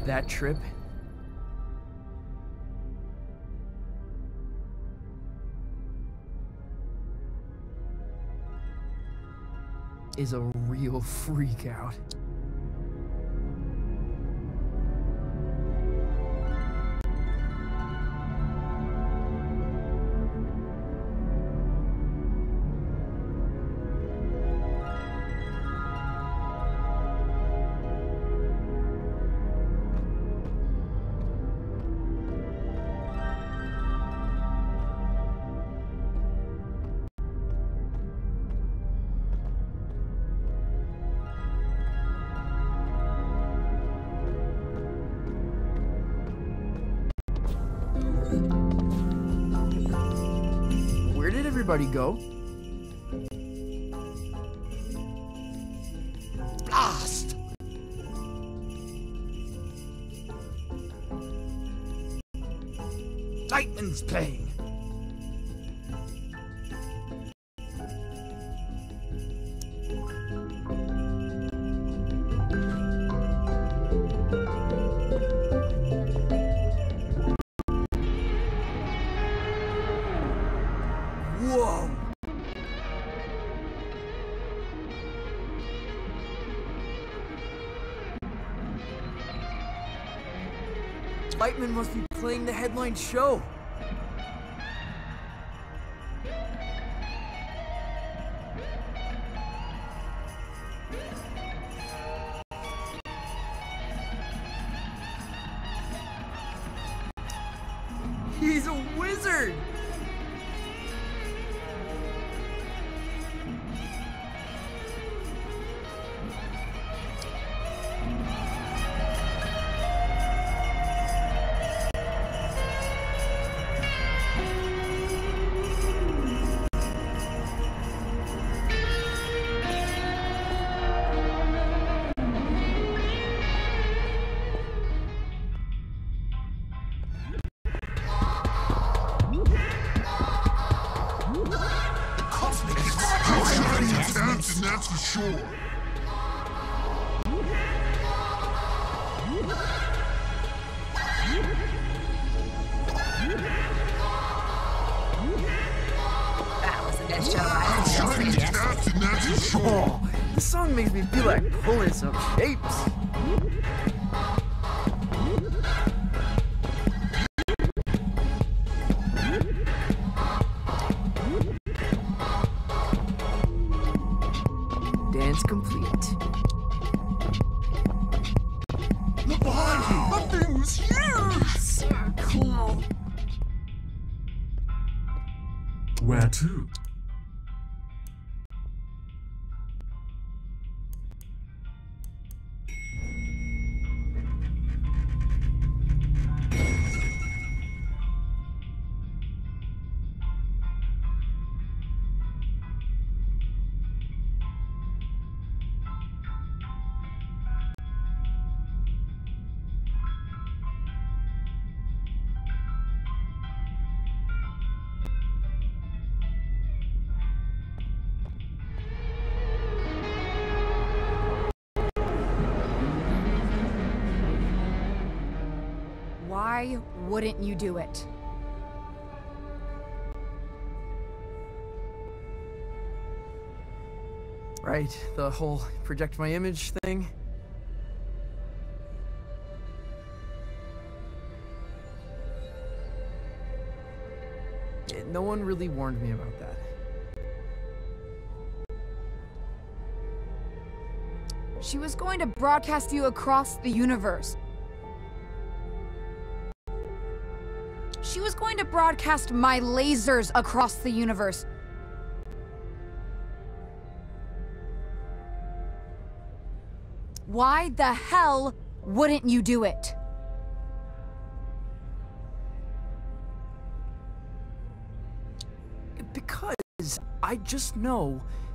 that trip is a real freak out. Where did everybody go? Blast! Lightman's playing. Whoa! Lightman must be playing the headline show. He's a wizard! That's for sure. That was the best job I ever done. Oh, this song makes me feel like pulling some shapes. Dance complete. Look behind you! That thing was huge! So cool. Where to? Why wouldn't you do it? Right, the whole project my image thing. No one really warned me about that. She was going to broadcast you across the universe. She was going to broadcast my lasers across the universe. Why the hell wouldn't you do it? Because I just know